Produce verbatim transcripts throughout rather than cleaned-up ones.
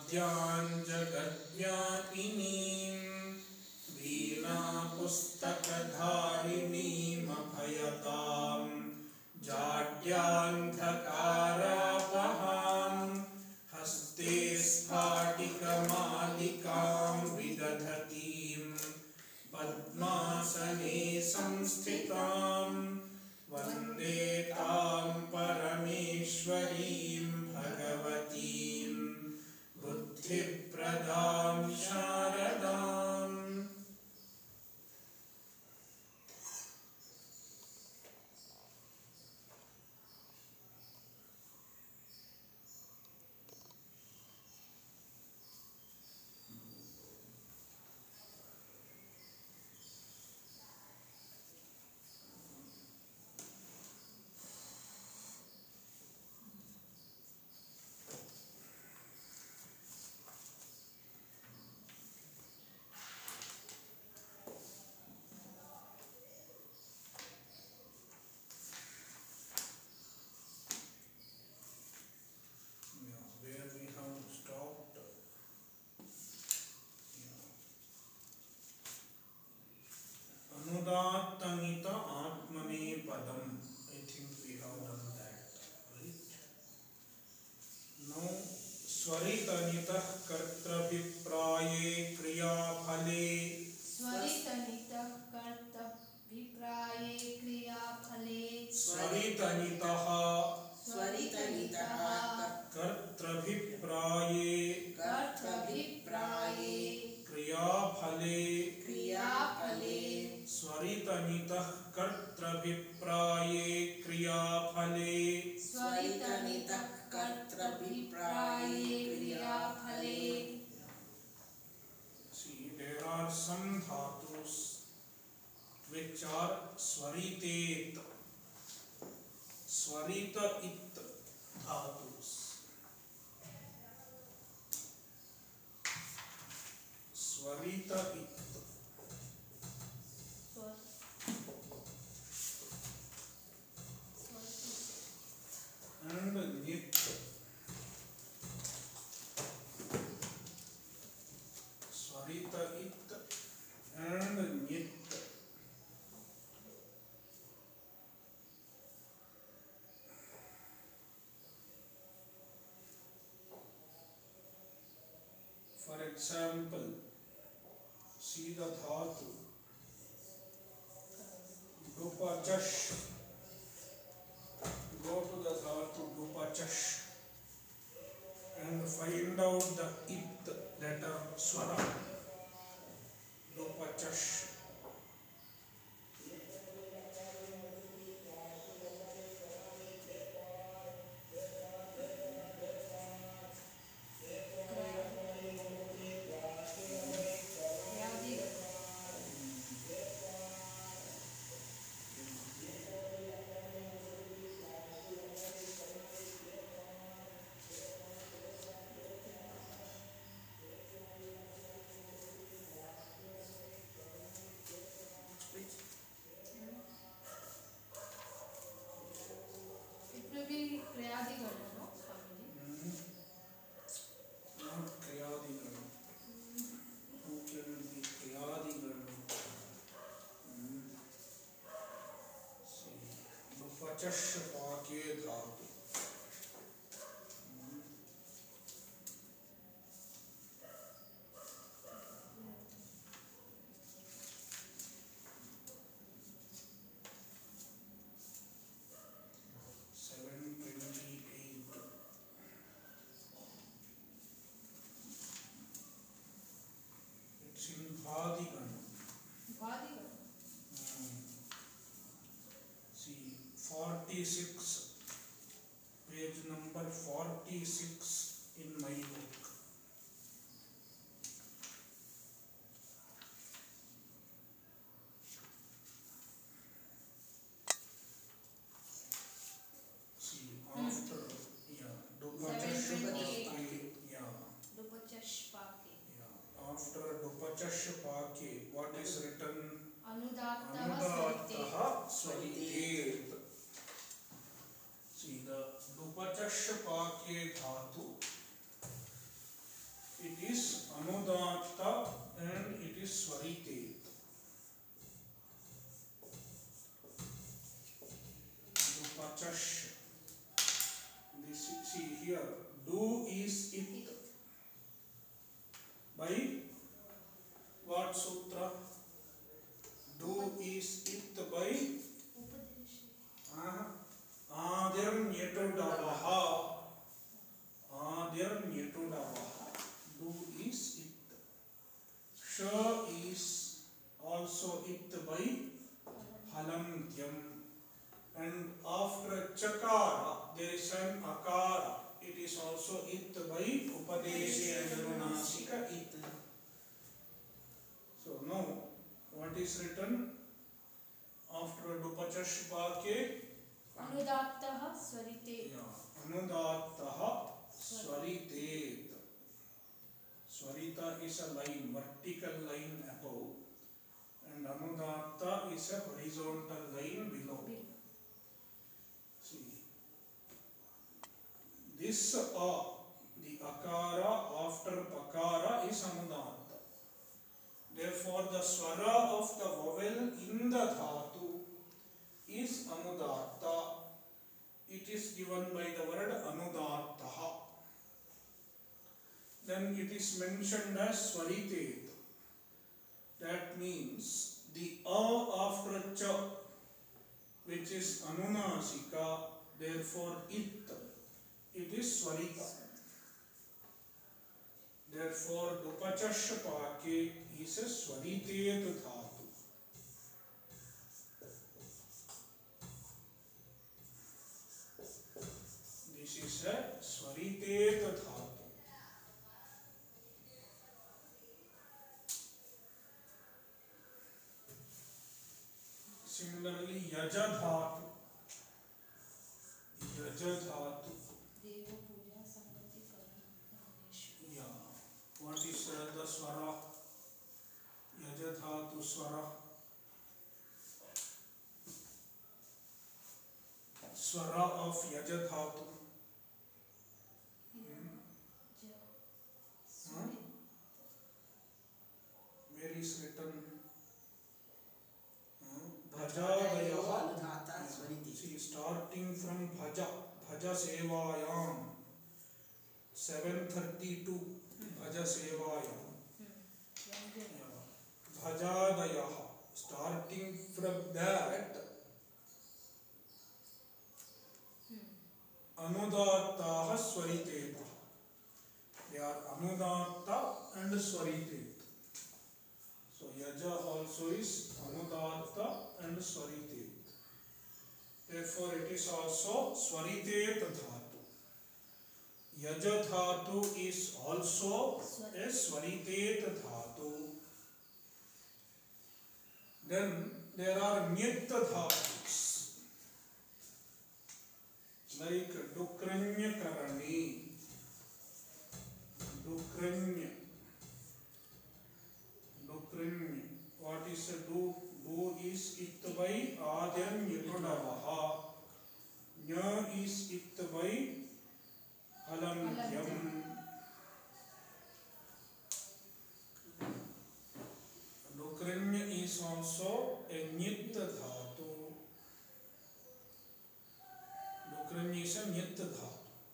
आद्यां जगद्व्यापिनीं वीणापुस्तकधारिणीमभयतां जाड्यान्धकारापहां हस्ते स्फाटिकमालिकां विदधतीं पद्मासने संस्थितां वन्दे तां परमेश्वरीं भगवतीं बुद्धिप्रदां शारदाम्। Where we have stopped, Anudattamita Atmane Padam. I think we have done that, right? Now, Swaritanitah Kartrabhipraye Kriya Phale. Swaritanitah Kartrabhipraye Kriya Phale. Swaritanitah Swaritanitah कर्तृभिप्राये कर्तृभिप्राये क्रियाफले क्रियाफले स्वरितनितः कर्तृभिप्राये क्रियाफले स्वरितनितः कर्तृभिप्राये क्रियाफले. See, there are some dhatus which are swaritet, swarita it dhatus. Swarita it and nit. Swarita it and nit. For example, see the dhatu dupachash. Go to the dhatu dupachash and find out the it letter swara. Dupachash. It will be Kriyadigarna, no? Mm. Not Kriyadigarna. Who can be Kriyadigarna? Mm. See, Dupachash Pake Dhatu. Mm. seven twenty-eight. It's in Bhadigana. Bhadigana. Hmm. See, forty-six, page number forty-six in my book. See, after, yeah, Dupachash Pake, yeah, Dupachash Pake. yeah, after Dupachash Pake, what is written? Anudattah Anudattah Swaritet. See, the Dupachash Pake dhatu Dupachash. This, see here, do is it ಇದು by what sutra? Do is it by ಉಪದೇಶ Adirnyatudavaha. Adirnyatudavaha. Do is it. Sha is also it by Halantyam. And after Chakara, there is an Akara. It is also it by Upadeshe and Anunasika it. So now, what is written after Dupachashpake? ಅನುದಾತ್ತಃ ಸ್ವರಿತೆ Yeah, Anudattaha Swaritet. Swarita is a line, vertical line above, and Anudatta is a horizontal line below. See, this A, the Akara after Pakara is Anudatta. Therefore, the Swara of the vowel in the Dhatu is Anudatta. It is given by the word Anudattaha. Then it is mentioned as Swaritet. That means the A after Cha, which is Anunasika, therefore it, it is Swarita. Therefore, Dupachashpake is a Swaritet Dhatu. This is a Swaritet Dhatu. Similarly, Yaja Dhatu. Yaja Dhatu. ದೇವ ಪೂಜಾ ಸಂಗತಿ ಕರ್ಮ Yeah. What is uh, the Swara? Yaja Dhatu Swara. Swara of Yaja Dhatu. Hmm? Where is written? Hmm? Bhajadayaha. अनुदाता स्वरिति See, starting from Bhaja, Bhaja Sevayam, seven thirty-two, Bhaja Sevayam, yeah. Bhajadayaha, starting from that, Anudattaha Swariteta. They are Anudatta and Swariteta. So, Yaja also is Anudatta and Swariteta. Therefore, it is also Swaritet Dhatu. Yaja Dhatu is also a Swaritet Dhatu. Then there are Nyat Dhatus, like Dukranya Karani, Dukranya, Dukranya. What is a do? Do is it by Adyan Yatudavaha. Nya is it by Halantyam. Dukranya is also a Nyat Dhatu. Dukranya is a Nyat Dhatu.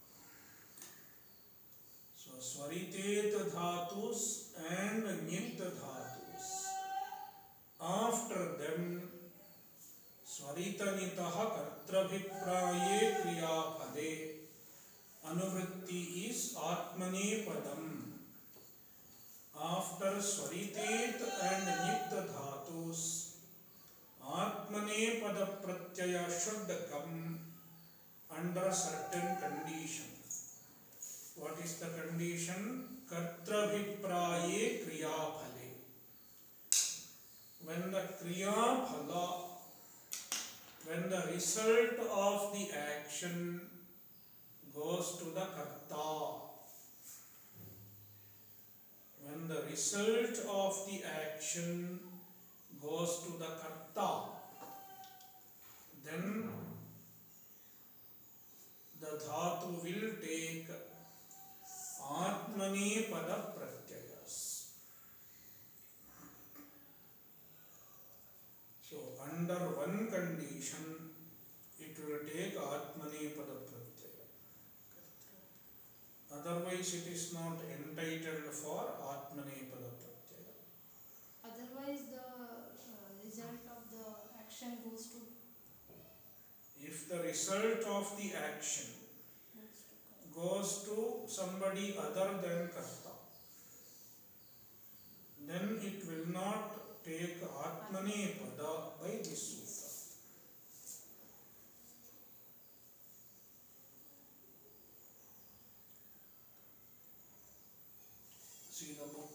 So, Swaritet Dhatus and Nyat Dhatus. After them, Swaritanitaha Kartrabhipraye Kriyaphade. Anuvritti is Atmane Padam. After Swaritet and Nyat Dhatus, Atmane Pada Pratyaya should come under certain condition. What is the condition? Kartrabhipraye Kriyaphade. When the Kriya Phala, when the result of the action goes to the Karta, when the result of the action goes to the Karta, then the Dhatu will take Atmane Pada Pratyayas. So, under one condition, it will take Atmane otherwise it is not entitled for Atmanepada Pratyaya. Otherwise, the uh, result of the action goes to If the result of the action goes to goes to somebody other than Karta, then it will not take Atmanepada by this sutra. See the book.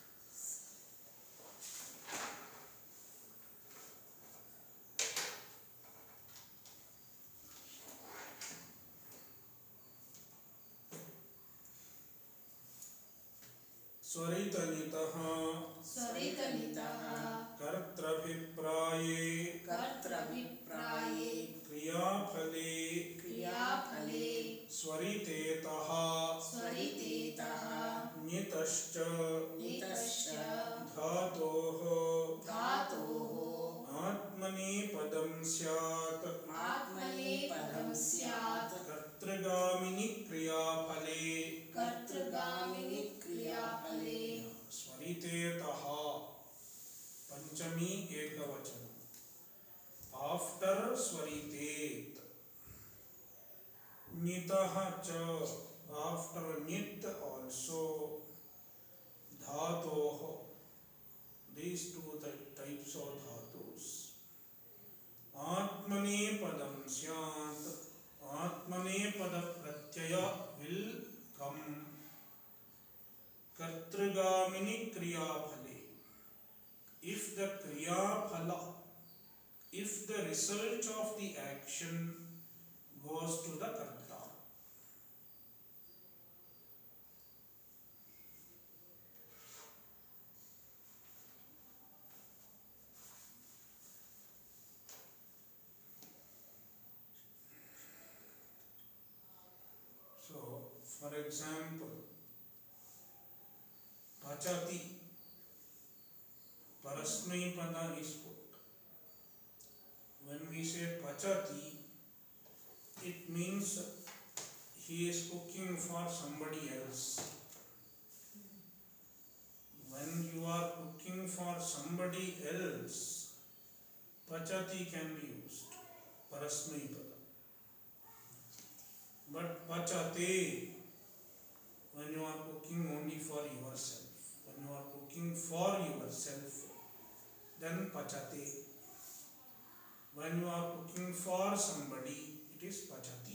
स्वरितनितः स्वरितनितः कर्तृभिप्राये कर्तृभिप्राये क्रियाफले क्रियाफले स्वरितेतः स्वरितेतः ञितश्च नितश्च धातोः धातोः आत्मनेपदं स्यात् आत्मनेपदं स्यात् कर्तृगामिनि क्रियाफले कर्तृगामिनि क्रियाफले स्वरितेतः पंचमी एकवचन after स्वरितेत ञितः च after ञित also धातोः these two types of धातुस आत्मनेपदं स्यात् आत्मनेपद प्रत्यय will come कर्तृगामिनि क्रियाफले if the kriyaphala if the result of the action goes to the karta. So for example, pachati Parasmaipada is put. When we say pachati, it means he is cooking for somebody else. When you are cooking for somebody else, pachati can be used. Parasmaipada. But pachate, when you are cooking only for yourself, when you are cooking for yourself, then pachate. When you are cooking for somebody, it is pachati.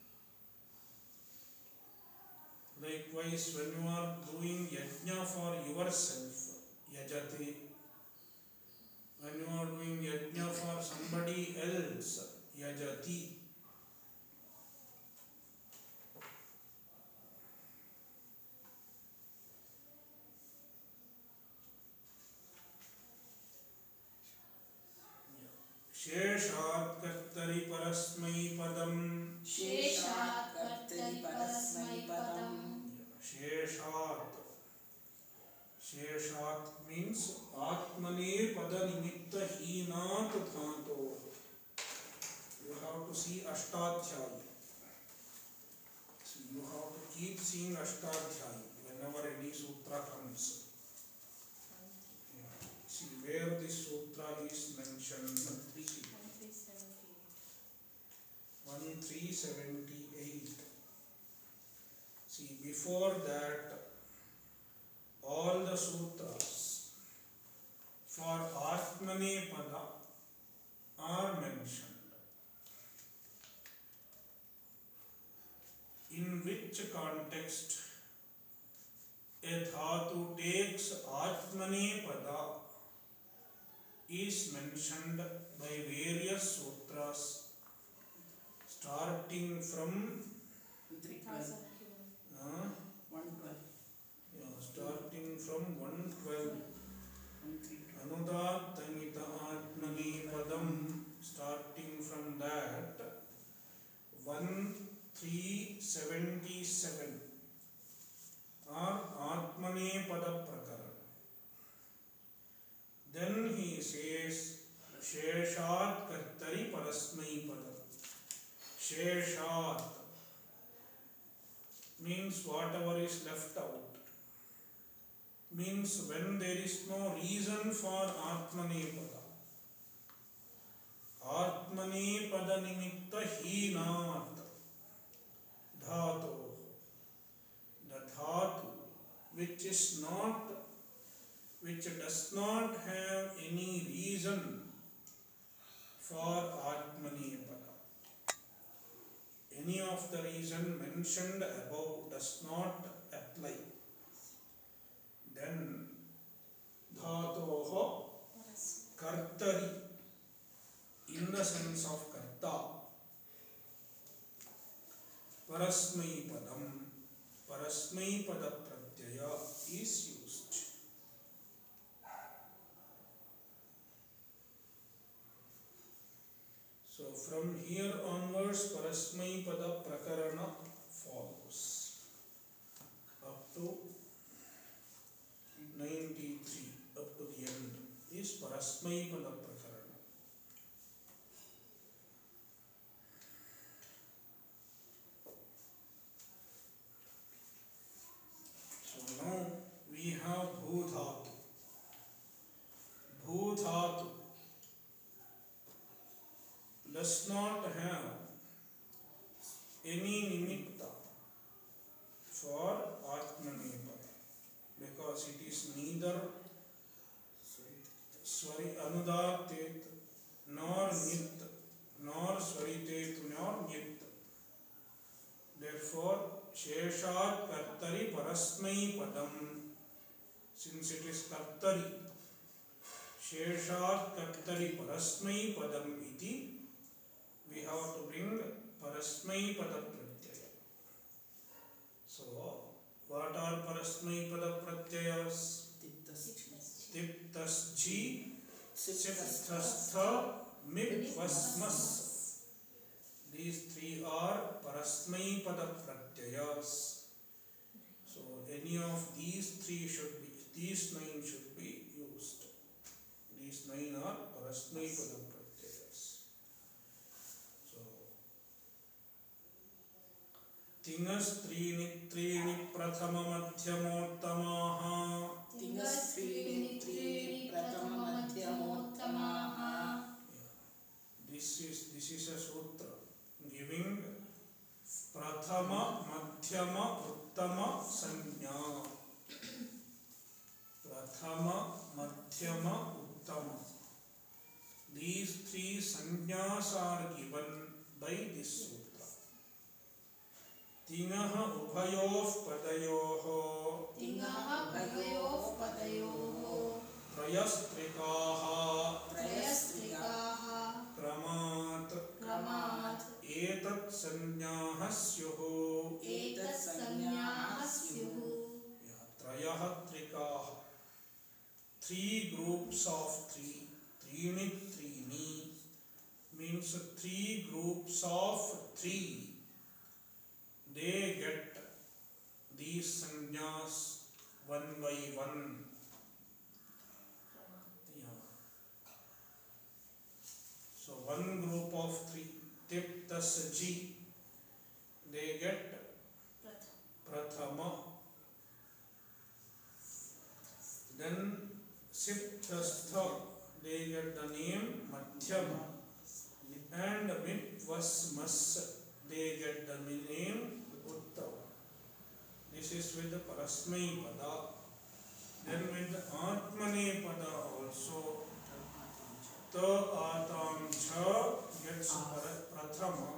Likewise, when you are doing yajna for yourself, yajate. When you are doing yajna for somebody else, yajati. शेषात् कर्तरि परस्मैपदम् शेषात् कर्तरि परस्मैपदम् शेषात् शेषात् means आत्मनेपद निमित्त हीनात् धातोः. You have to see Ashtadhyayi. So you have to keep seeing Ashtadhyayi whenever any sutra comes. Yeah. See where this sutra is mentioned. thirteen seventy-eight. See, before that, all the sutras for Atmanepada are mentioned. In which context a dhatu takes Atmanepada is mentioned by various sutras. Starting from uh, one twelve. Yeah, starting from one twelve. Anudattanita Atmanepadam. Starting from that, thirteen seventy-seven are Atmanepada Prakaran. Then he says, Sheshat Kartari Parasmaipadam. Sheshat means whatever is left out. Means when there is no reason for Atmanepada. Atmanepada nimitta heenat dhatu. The dhatu which is not, which does not have any reason for Atmanepada. Any of the reason mentioned above does not apply. Then dhatoho kartari, in the sense of karta. Parasmai padam, parasmai pada pratyaya is used. So from here onwards parasmai pada prakarana follows up to ninety-three, up to the end is parasmai pada prakarana. So now we have bhudhatu. Bhudhatu does not have any nimitta for Atmanepada because it is neither Swari Anudatet nor Nit nor Swaritet nor Nit. Therefore, Sheshat Kartari Parasmai Padam, since it is Kartari, Sheshat Kartari Parasmai Padam iti, we have to bring Parasmai Pada Pratyaya. So, what are Parasmai Pada Pratyayas? Tiptas Ji, Siptastha, Mipvasmas. These three are Parasmai Pada Pratyayas. So, any of these three should be, these nine should be used. These nine are Parasmai Pada Pratyayas. Tingas त्रीणि त्रीणि प्रथम मध्यमोत्तमाः. Tingas त्रीणि त्रीणि प्रथम मध्यमोत्तमाः. This is this is a sutra giving prathama, madhyama, uttama sanya. Prathama, madhyama, uttama. These three sanyas are given by this sutra. Tingaha ubhayoh padayoh. Tingaha ubhayoh padayoh. Trayastrikaha. Trayastrikaha. Kramat. Kramat. Etat sanyah syuh. Etat sanyah syuh. Trayah trikaha. Three groups of three. Trini trini means three groups of three. They get these sanyas one by one. Yeah. So one group of three, Tiptas Ji, they get Prathama. Then Siptastha, they get the name Madhyama. And Mitvasmas, they get the name Uttama. This is with the Parasmai Pada. Then with the Atmanepada also, Ta Atam Cha gets Prathama.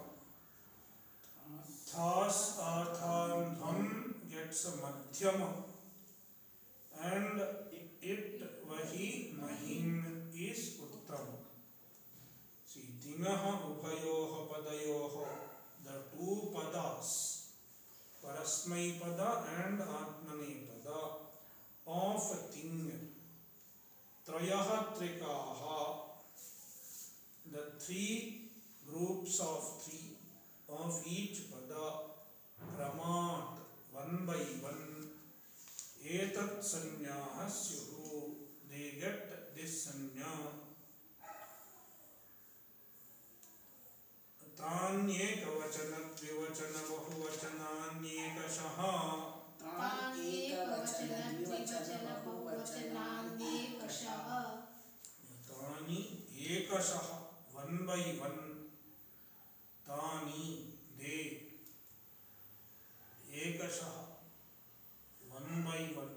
Thas Atam Dham gets Madhyama. And It Vahi Mahin is Uttama. See, Tingaha Ubhayoha Padayoha, the two padas, Parasmai Pada and Atmanepada of a thing. Trayaha Trikaha, the three groups of three of each pada, Kramat, one by one, Etat Sanyah Syuhu, they get this Sanya. Tan तान्येकवचन द्विवचन बहुवचनान्येकशः तान्येकवचन द्विवचन बहुवचनान्येकशः तानि एकशः one by one तानि they एकशः one by one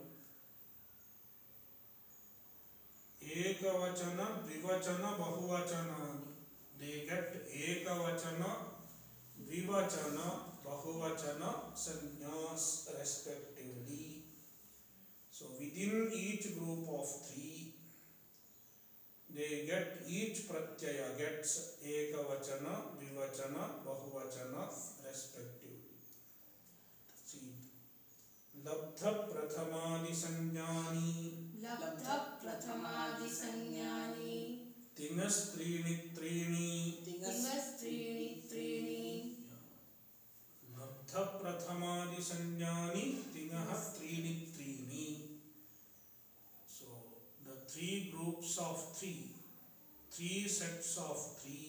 एकवचन द्विवचन बहुवचनानि they get ekavachana dvivachana bahuvachana sannyas respectively. So within each group of three they get each pratyaya gets ekavachana dvivachana bahuvachana respectively. See, labdha prathamadi sanjnani लब्ध प्रथमादि संज्ञानि tingas त्रीणि त्रीणि तिंगस् त्रीणि त्रीणि लब्ध प्रथमादि संज्ञानि तिंगः त्रीणि त्रीणि. So the three groups of three, three sets of three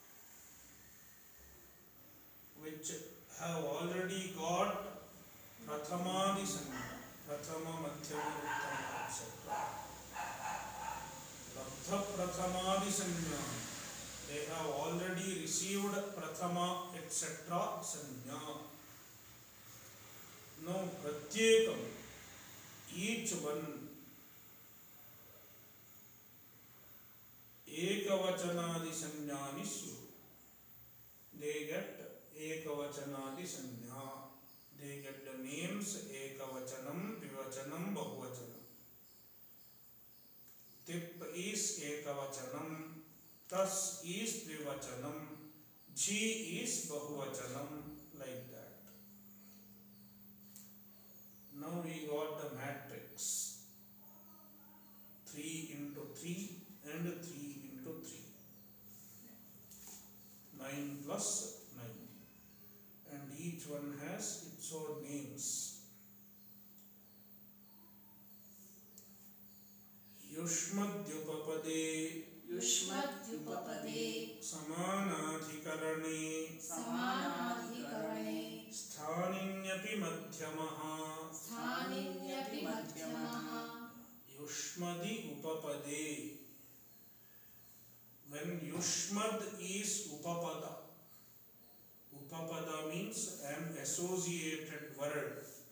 which have already got prathamadi sanjna, prathama madhyama uttama et cetera. Labdha prathamadi sanjna, they have already received prathama et cetera sanjna. Now pratyekam, each one ekavachanadi sanjnani syu, they get ekavachanadi sanjna. They get the names ekavachanam, dvivachanam, bahuvachanam. Tip is ekavachanam, tas is dvivachanam, jhi is bahuvachanam, like that. Now we got the matrix three into three and three into three. nine plus nine. And each one has its own names. युष्मद्युपपदे युष्मद्युपपदे समानाधिकरणे समानाधिकरणे स्थानिन्यपि मध्यमः स्थानिन्यपि मध्यमः युष्मदि उपपदे. When yushmad is upapada, upapada means an associated word.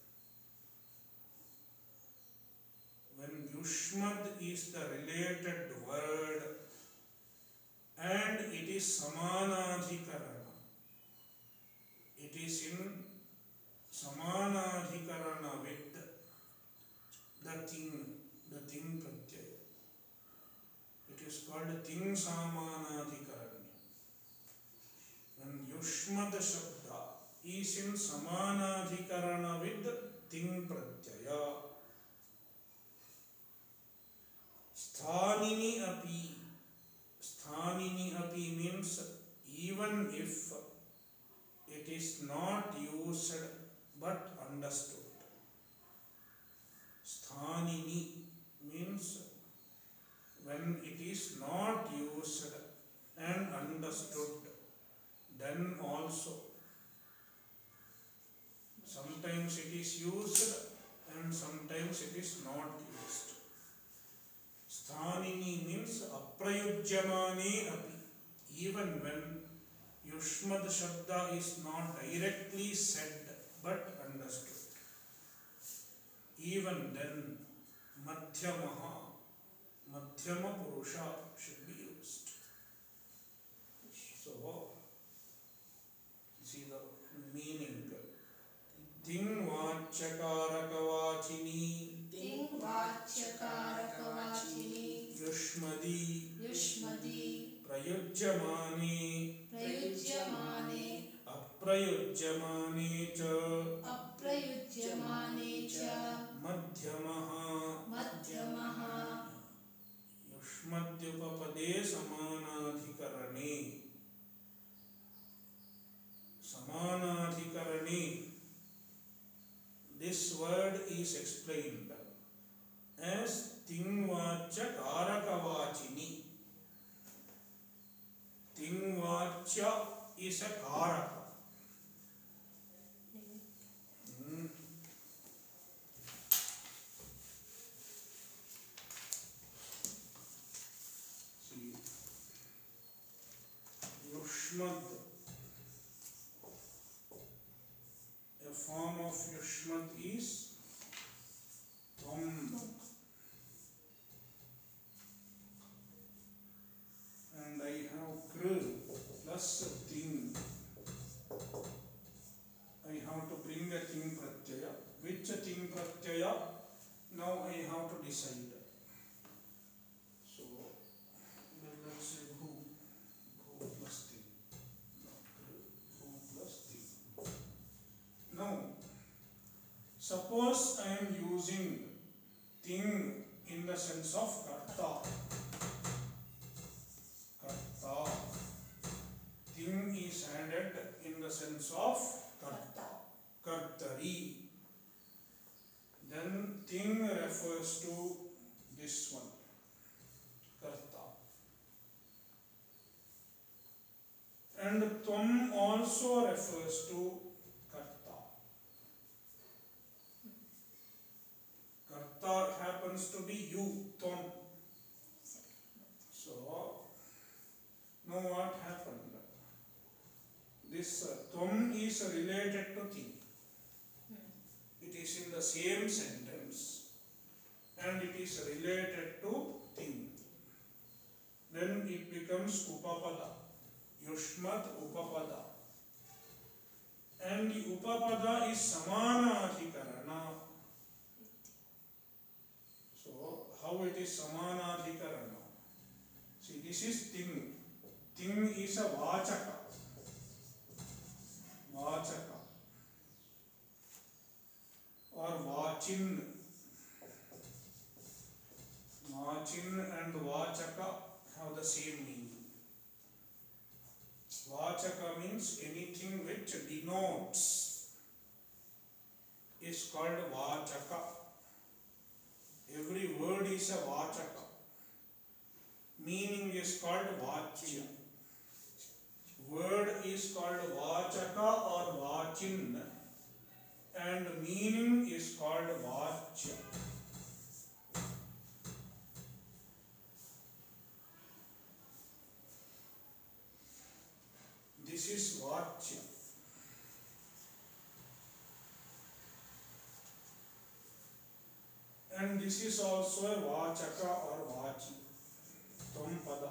When yushmad is the related word and it is samanadhikarana, it is in samanadhikarana with the thing, the thing pratyaya. It is called thing samanadhikaranya. When yushmad shabda is in samanadhikarana with thing pratyaya. Sthanini api, sthanini api means even if it is not used but understood. Sthanini means when it is not used and understood, then also. Sometimes it is used and sometimes it is not used. Sthanini means aprayujyamane api. Even when yushmad shabda is not directly said but understood, even then madhyamaha, madhyama purusha should be used. So, see the meaning. Ting vachakarakavachini तिं वाच्यकारकवाचिनि युष्मदि युष्मदि प्रयुज्यमाने प्रयुज्यमाने अप्रयुज्यमाने च अप्रयुज्यमाने च मध्यमः मध्यमः युष्मद्युपपदे समानाधिकरणे. Samanadhikarane, this word is explained as tingvacha karakavachini. Tingvacha is a is tvam. And I have kr plus ting. I have to bring a ting pratyaya. Which ting pratyaya? Now I have to decide. So let's say bhu, bhu plus ting. Bhu plus ting. Now suppose I am using ting in the sense of karta. Karta. Ting is added in the sense of karta. Kartari. Then ting refers to this one, karta. And tvam also refers to karta. Karta happens to be you, tvam. So, now what happened? This uh, tvam is related to ting. It is in the same sentence and it is related to ting. Then it becomes upapada, yushmat upapada. And the upapada is samanadhikarana. So, how it is samanadhikarana? See, this is ting. Ting is a vachaka. Vachaka. Or vachin. Vachin and vachaka have the same meaning. Vachaka means anything which denotes is called vachaka. Every word is a vachaka. Meaning is called vachya. Word is called vachaka or vachin. And meaning is called vachya. This is vachya. And this is also a vachaka or vachi. Tvam pada.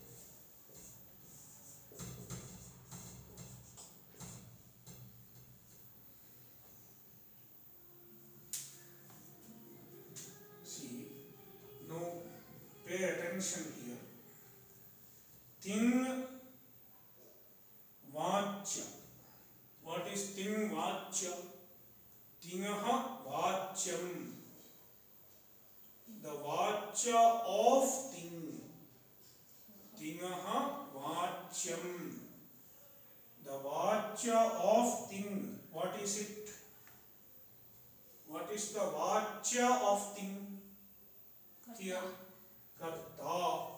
Pay attention here. Ting vachya. What is ting vachya? Tingaha vachyam. The vachya of ting. Tingaha vachyam. The vachya of ting. What is it? What is the vachya of ting? Here. Karta.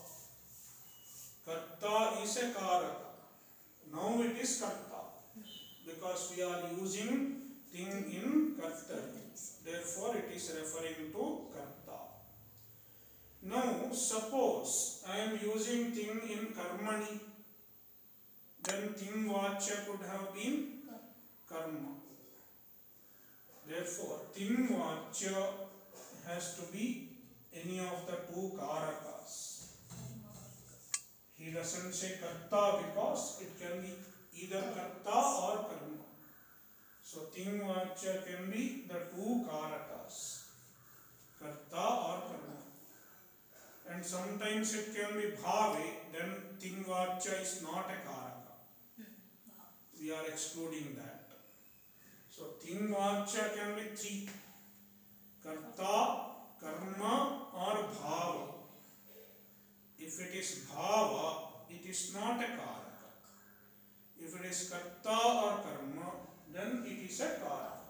Karta is a karaka. Now it is karta. Because we are using ting in kartari. Therefore it is referring to karta. Now suppose I am using ting in karmani. Then ting vachya could have been karma. Therefore ting vachya has to be any of the two karakas. He doesn't say karta because it can be either karta or karma. So ting vachya can be the two karakas, karta or karma. And sometimes it can be bhave, then ting vachya is not a karaka. We are excluding that. So ting vachya can be three: karta, karma or bhava. If it is bhava, it is not a karaka. If it is karta or karma, then it is a karaka.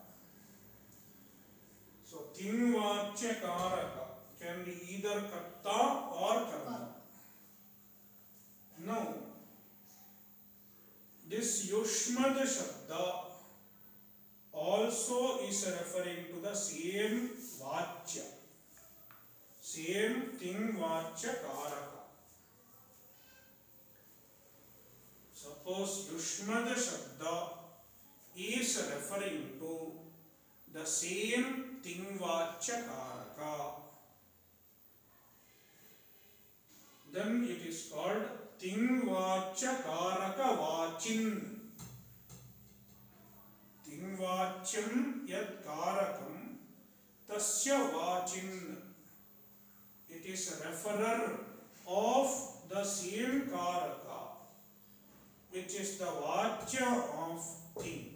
So ting vachya karaka can be either karta or karma. Now, this yushmad shabda also is referring to the same vachya. Same ting vachya karaka. Suppose yushmad shabda is referring to the same Tingvachya Karaka. Then it is called Tingvachya Karaka Vachin. Tingvachyam yad karakam tasya vachin. It is a referrer of the same karaka, which is the vachya of thing,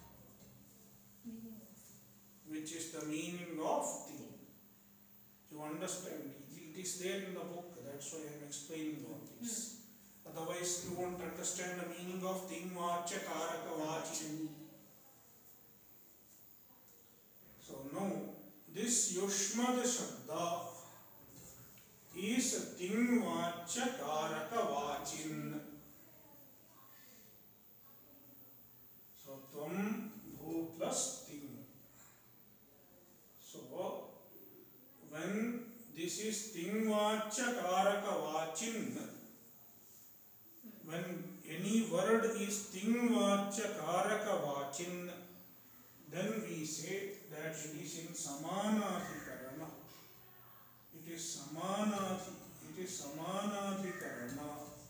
which is the meaning of thing. You understand? It is there in the book, that's why I am explaining all this. Hmm. Otherwise, you won't understand the meaning of thing, vachya, karaka, vachin. So now, this Yushmad Shabda is Ting Vachya Karaka Vachin. So Tvam Bhu plus Ting. So when this is Ting Vachya Karaka Vachin, when any word is Ting Vachya Karaka Vachin, then we say that it is in Samanadhikarana. It is Samanadhi, it is Samanadhikarana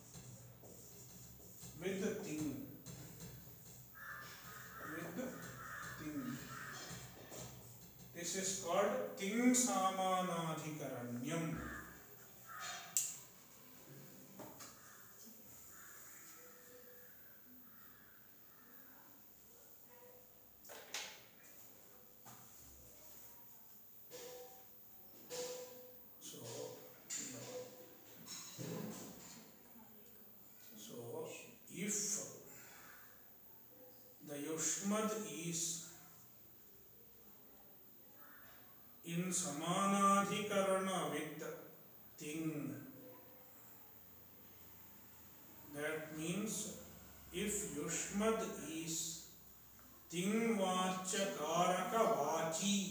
with the thing. With the thing. This is called Ting Samanadhikaranyam. Yushmad is in Samanadhikarana with thing. That means if Yushmad is Ting Vachya Karaka Vachi,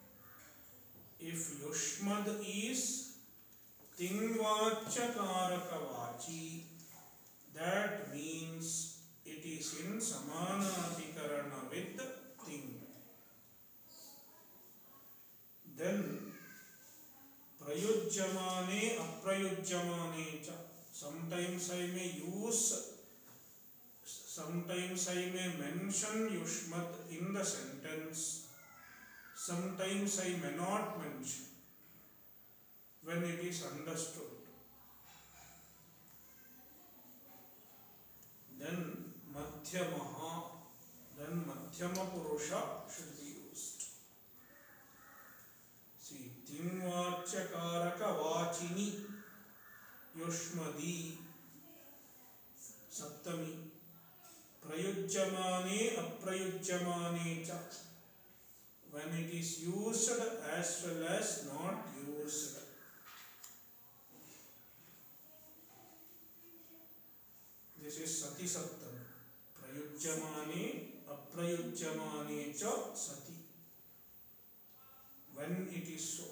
if Yushmad is Ting Vachya Karaka Vachi, that means it is in Samanadhikarana with thing. Then Prayujyamane Aprayujyamane cha. Sometimes I may use, sometimes I may mention Yushmat in the sentence, sometimes I may not mention when it is understood. Then Madhyamaha, then Madhyama Purusha should be used. See, Ting Vachya Karaka Vachini Yushmadi Saptami Prayujyamane Aprayujyamane cha. When it is used as well as not used. This is Sati Saptam. Prayujyamane Aprayujyamane cha Sati. When it is so.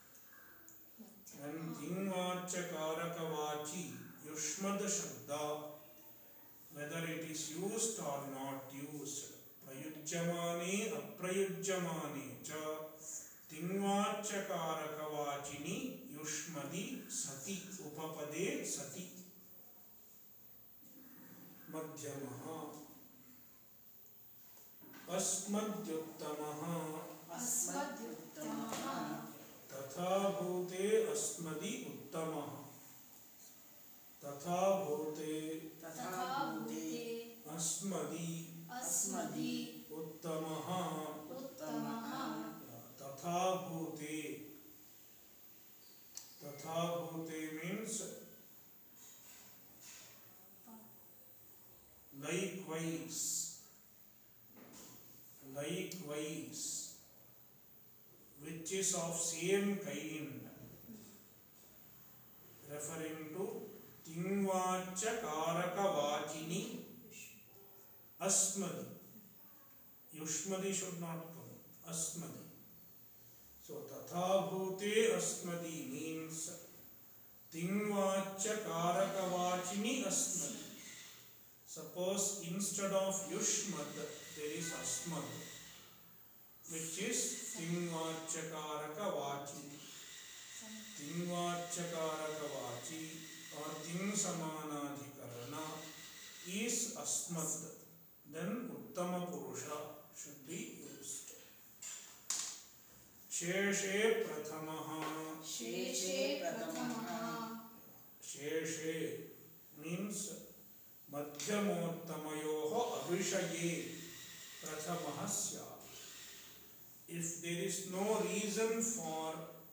When Ting Vachya Karaka Vachi Yushmad Shabda, whether it is used or not used, Prayujyamane Aprayujyamane cha Ting Vachya Karaka Vachini Yushmadi Sati Upapade Sati. Madhyamaha Asmadyuttamaha Asmadyuttamaha Tatha bhute asmadi uttamaha. Tatha bhute Tatha bhute asmadi asmadi uttamaha. uttamaha. Tatha bhute. Tatha bhute means likewise. Likewise. Which is of same kind, referring to Ting Vachya Karaka Vachini Asmadi. Yushmadi should not come. Asmadi. So Tatha Bhute Asmadi means Ting Vachya Karaka Vachini Asmadi. Suppose instead of Yushmad there is Asmad. which is Tingvachyakaraka Vachi. Tingvachyakaraka Vachi or Ting Samanadhikarana is Asmad. Then Uttama Purusha should be used. Sheshe Prathamaha. Sheshe Pratamaha. Sheshe means Madhyamottamayoho Avishaye Prathamaha Syat. If there is no reason for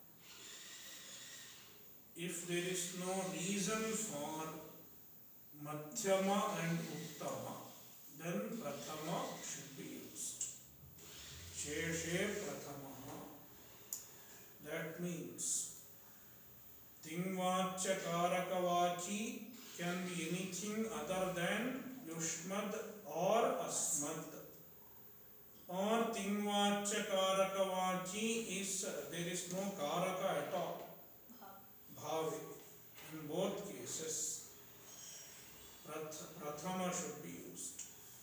if there is no reason for Madhyama and Uttama, then Prathama should be used. Sheshe Prathamaha. That means Tingvachyakaraka Vachi can be anything other than Yushmad or Asmad. Or Tingvachyakaraka Vachi is uh, there is no Karaka at all. Bhavi. In both cases, prath- Prathama should be used.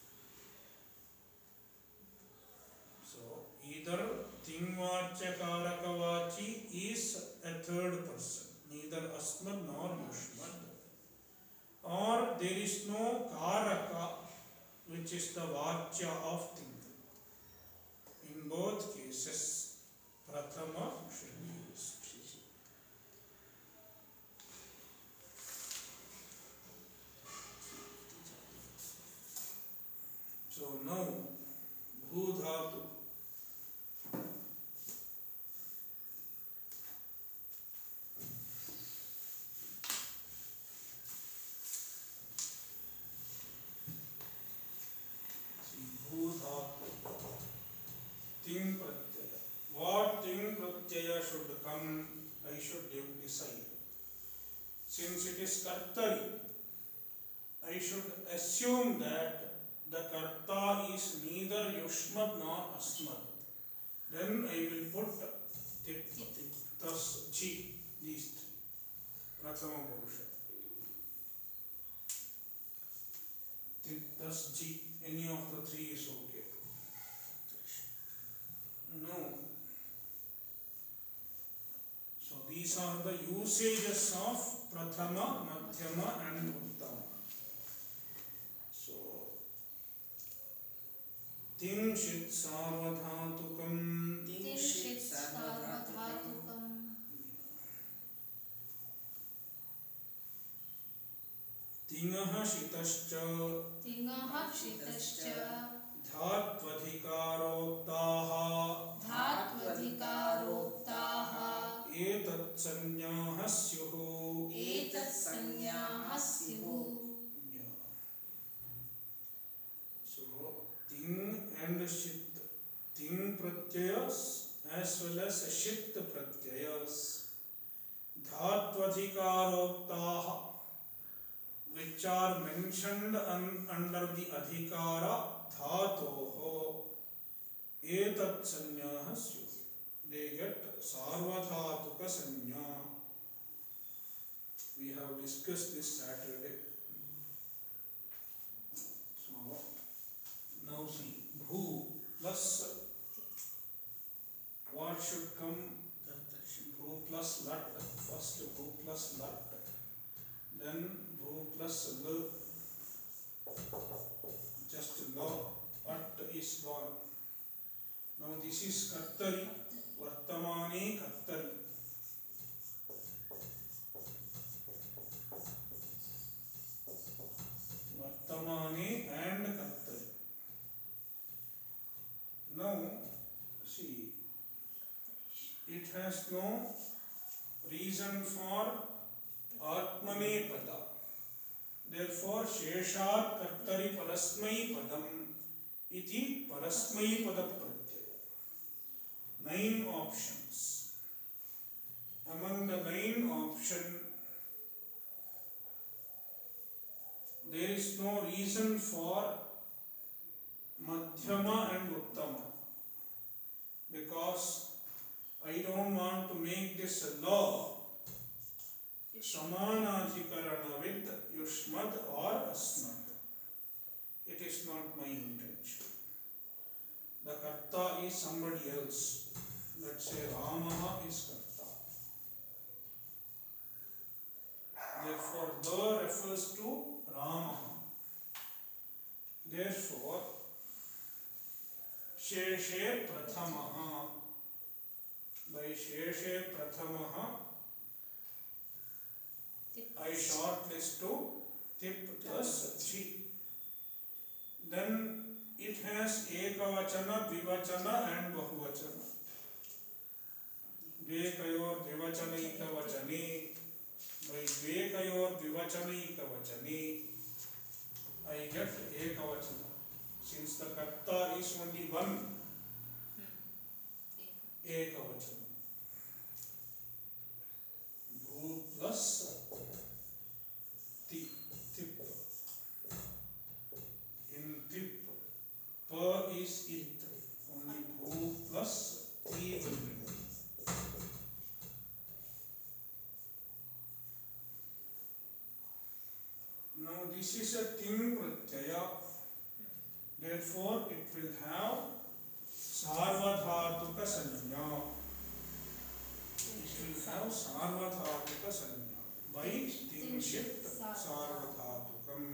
So either Tingvachyakaraka Vachi is a third person, neither Asmad nor Yushmad. Or there is no Karaka, which is the Vachya of Ting. In both cases, Prathama should be used. So now, Bhudhatu. Ting pratyaya. What ting pratyaya should come, I should decide. Since it is kartari, I should assume that the karta is neither yushmad nor asmad. Then I will put tit, tas, chi, these three. Prathama Purusha. Tit, tas, chi, any of the three is okay. No. So these are the usages of Prathama, Madhyama and Uttama. So Ting Shit Sarvadhatukam. Ting Shit Sarvadhatukam. Tingaha Shitascha. Tingaha Shitascha. Dhatvadhikarottaha. Dhatvadhikarottaha. Etatsanyah syuhu. Etatsanyah syuhu. So, ting and shit. Ting pratyayas as well as shit pratyayas. Dhatvadhikarottaha, which are mentioned un, under the adhikara dhatoho. Etatsanyah syuhu. They get sarvadhatuka sanya. We have discussed this Saturday. So now see, bhu plus what should come? Bhu plus lat. First bhu plus lat. Then bhu plus l. Just law. At is gone. Now this is kartari. Vartamane kartari. Vartamane and kartari. Now, see, it has no reason for Atmane pada. Therefore, Sheshat kartari parasmai padam iti parasmai pada pratyaya. Nine options. Among the nine options, there is no reason for Madhyama and Uttama, because I don't want to make this a law Samanadhikarana with Yushmad or Asmad. It is not my intention. The Karta is somebody else. Let's say Rama is karta. Therefore, the refers to Rama. Therefore, Sheshe Prathamaha. By Sheshe Prathamaha, I shortlist to Tip plus Chi. Then it has Ekavachana, Dvivachana and Bahuvachana. Dvekayor Dvivachanaika Vachani. By Dvekayor Dvivachanaika Vachani, I get Ekavachana. Since the Karta is only one, Ekavachana. Bhu plus Ti, Tip. In Tip, Pa is it. Only Bhu plus Ti will be. Now this is a Tim Pratyaya. Therefore it will have Sarvadhatuka Sanya. It will have Sarvadhatuka Sanya. By Timshit Sarvadhatukam.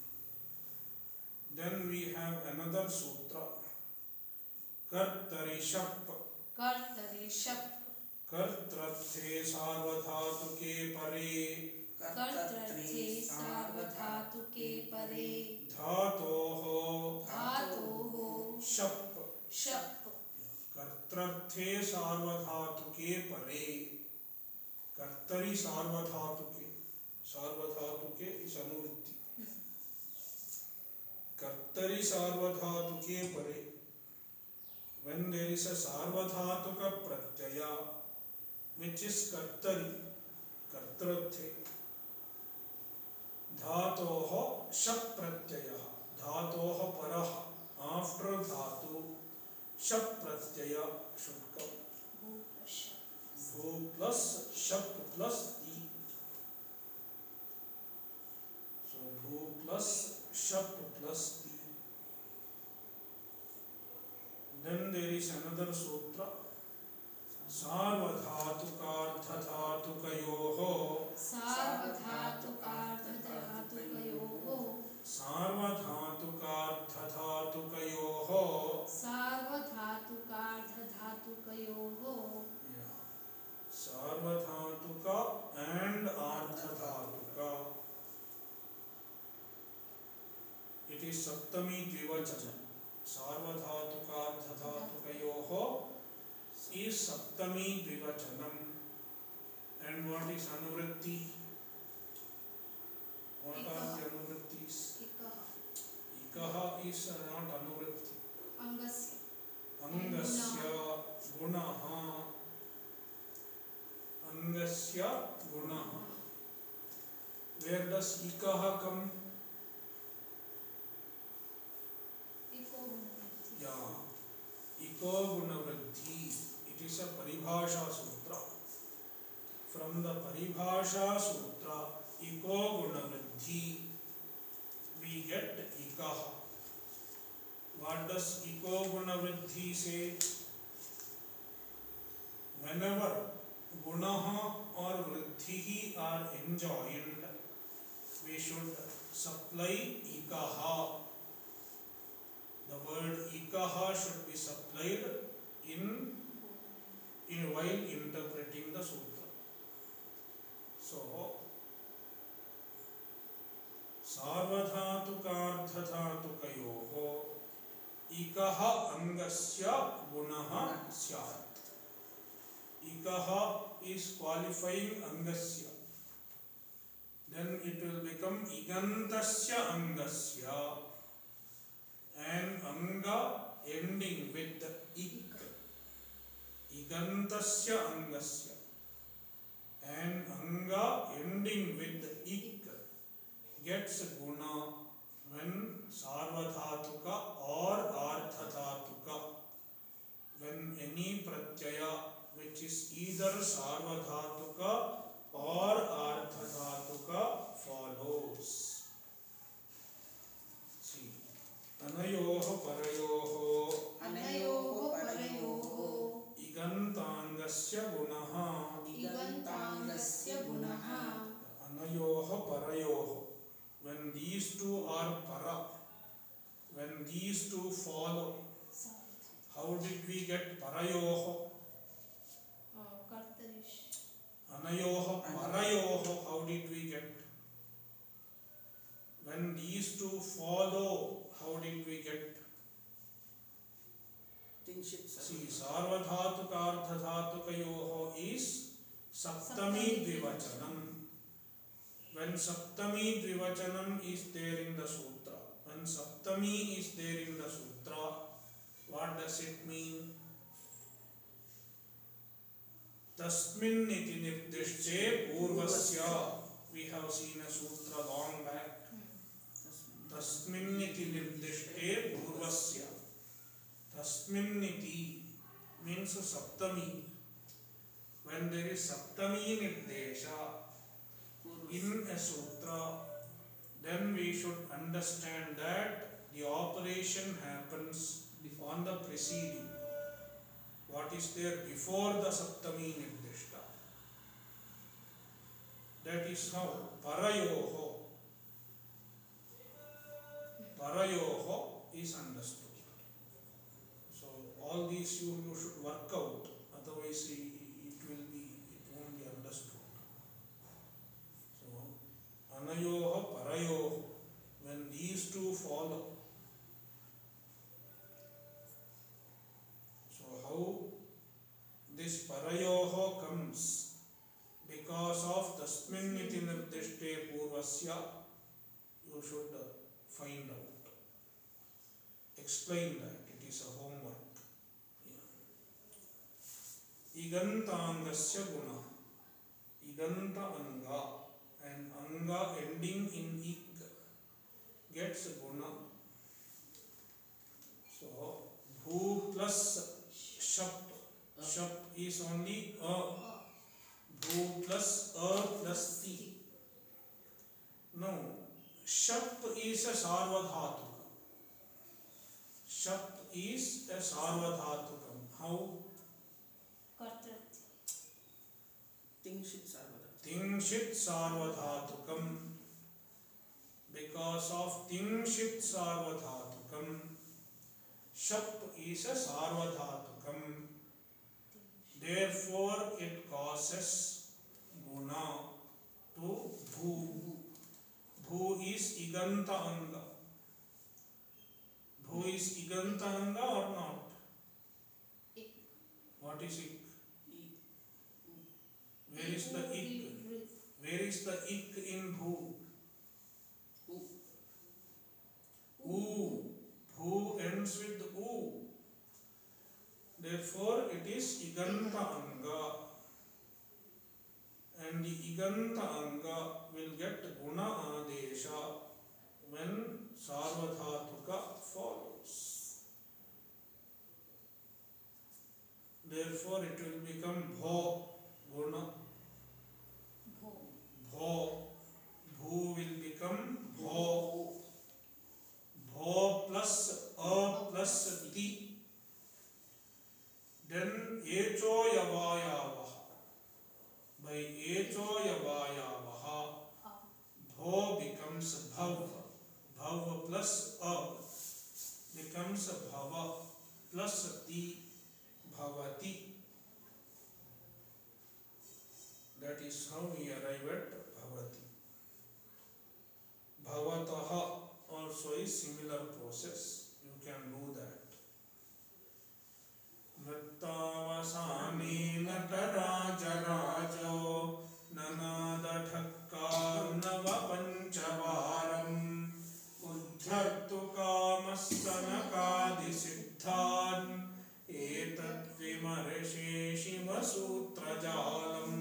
Then we have another sutra. Kartarishap. Kartarishap. Kartrathe Sarvadhatuke Pare. Kartarthe sarvadhatuke pare. Dhatoho. Dhatoho. Shap. Shap. Kartrathe Sarvadhatuke Pare. Kartari Sarvadhatuke. Sarvadhatuke is anuvritti. Kartari Sarvadhatuke Pare. When there is a Sarvadhatuka Pratyaya, which is Kartari, Kartrathe. Dhatoho Shap Pratyaya. Dhatoho Paraha. After Dhatu, Shap Pratyaya should come. Bhu plus Shap plus Ti. So Bhu plus Shap plus Ti. Then there is another sutra. Sarvadhatukarthadhatukayoho. Sarvadhatukarthadhatukayoho. Sarvadhatukarthadhatukayoho. Sarvadhatukarthadhatukayoho. Yeah. Sarvadhatuka and Arthadhatuka. It is Saptami Dvivachana. Sarvadhatukarthadhatukayoho is Saptami Dvivachanam. And what is Anuvritti? What are the Anuvrittis? Ikaha. Ikaha is not Anuvritti. Angasya. Angasya Gunaha. Angasya Gunaha. Where does Ikaha come? Iko gunavritti. Yeah. Iko Gunavritti. It is a Paribhasha Sutra. From the Paribhasha Sutra, Iko Gunavritti, we get Ikaha. What does Iko Gunavritti say? Whenever Gunaha or Vriddhihi are enjoined, we should supply Ikaha. The word Ikaha should be supplied in, in while interpreting the sutra. So, Sarvadhatukarthadhatukayoho Ikaha Angasya Gunaha Syat. Ikaha is qualifying Angasya. Then it will become Igantasya Angasya. And Anga ending with the Ik. Igantasya Angasya. And Anga ending with the Ik gets Guna when Sarvadhatuka or Arthadhatuka. When any Pratyaya which is either Sarvadhatuka or Arthadhatuka follows. See. Anayoho parayoho. Anayoho parayoho. इगन्ताङ्गस्य गुणः इगन्ताङ्गस्य गुणः अनयोः परयोः. When these two are para, when these two follow, how did we get parayoho? कर्तरिष् Anayoho parayoho, how did we get? When these two follow, how did we get? तिंशित See, sarvadhatukarthadhatukayoho is saptami dvivachanam. When saptami dvivachanam is there in the sutra, when saptami is there in the sutra, what does it mean? Tasmin iti nirdishte purvasya. We have seen a sutra long back. Tasmin iti nirdishte purvasya. Tasmin iti means saptami. When there is saptami nirdesha in a sutra, then we should understand that the operation happens on the preceding. What is there before the saptami nirdishta? That is how parayoho. Parayoho is understood. So all these you, you should work out. Otherwise, it will be it won't be understood. So anayoho parayoho. When these two follow. So how this parayoho comes? Because of tasmin iti nirdishte purvasya, you should find out. Explain that. It is a homework. Yeah. Igantangasya guna. Iganta anga. And anga ending in ik gets guna. So bhu plus shap. Shap is only a. Bhu plus a plus ti. No. Shap is a sarvadhatuka. Shap is a sarvadhatukam. How? कर्तृत्व तिंशित सर्वदा Tingshit sarvadhatukam. Because of tingshit sarvadhatukam, shap is a sarvadhatukam. Therefore, it causes guna to bhu. Bhu is iganta anga. Bhu is iganta anga or not? Ik. What is ik? E Where is the ik? Where is the ik in bhu? उ U. Bhu ends with u. Therefore, it is iganta anga. And the iganta anga will get guna adesha when sarvadhatuka follows. Therefore, it will become bho guna. भो Bho. Bhu will become bho. Bho plus a plus ti. Then echo yavayavaha. By echo yavayavaha, bho becomes bhav. Bhav plus a becomes bhava plus ti bhavati. That is how we arrive at bhavati. Bhavataha also is similar process. You can do that. Nrittavasane natarajarajo nanadadhakkarnava panchavaram uddhartu kamassanakadi siddhan etat vimarshe shiva sutrajalam